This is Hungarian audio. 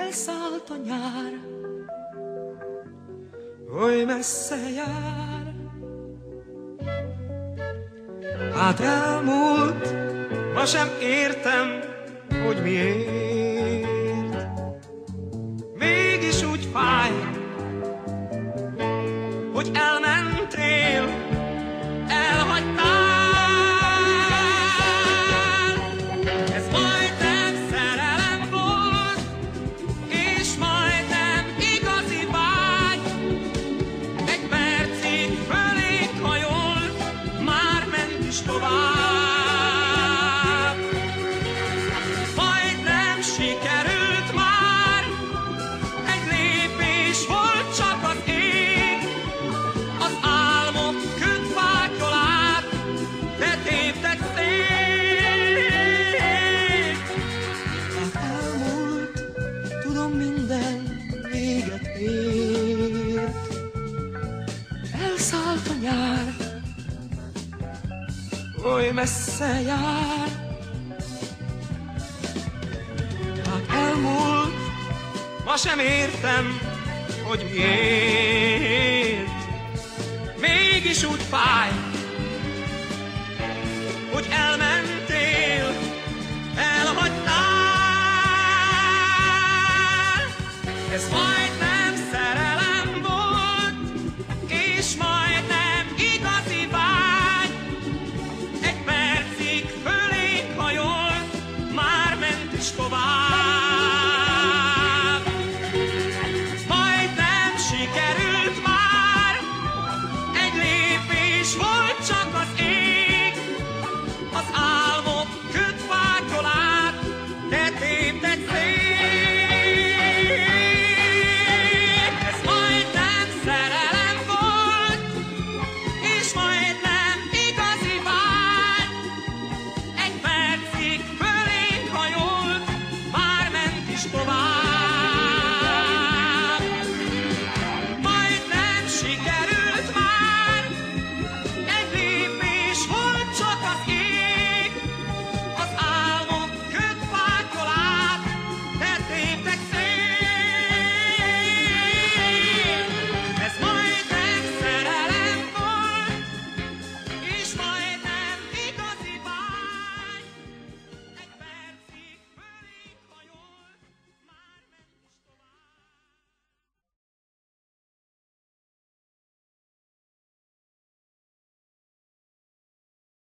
elszállt a nyár, oly messze jár. Hát elmúlt, ma sem értem, hogy miért. Mégis úgy fáj, hogy elmentél, elhagytál. Ez majdnem szerelem volt, és majdnem igazi vágy. Egy percig fölénk hajolt, már ment is tovább. Majdnem sikerült már, egy lépés volt csak az ég. Az álmok kötfátyolát, de tévtek szét. Hát elmúlt, tudom, minden véget ért. Elszállt a nyár, oly messze jár. Hát elmúlt, ma sem értem, hogy miért. Mégis úgy fáj, hogy elmentél, elhagytál. Ez majdnem